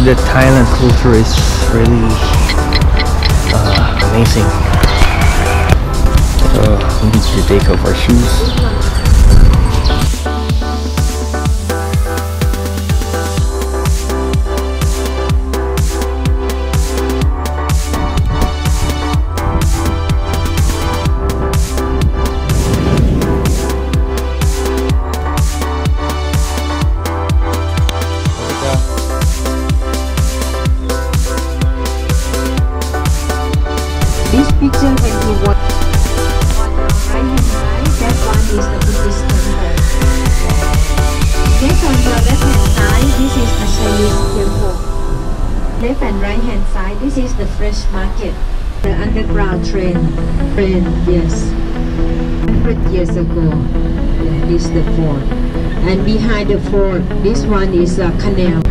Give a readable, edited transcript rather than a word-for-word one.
the Thailand culture is really amazing. So we need to take off our shoes. This picture when he was on our right hand side, that one is the Buddhist temple. Next on your left hand side, this is the Chinese temple. Left and right hand side, this is the fresh market. The underground train, yes. 100 years ago, this is the fort. And behind the fort, this one is a canal.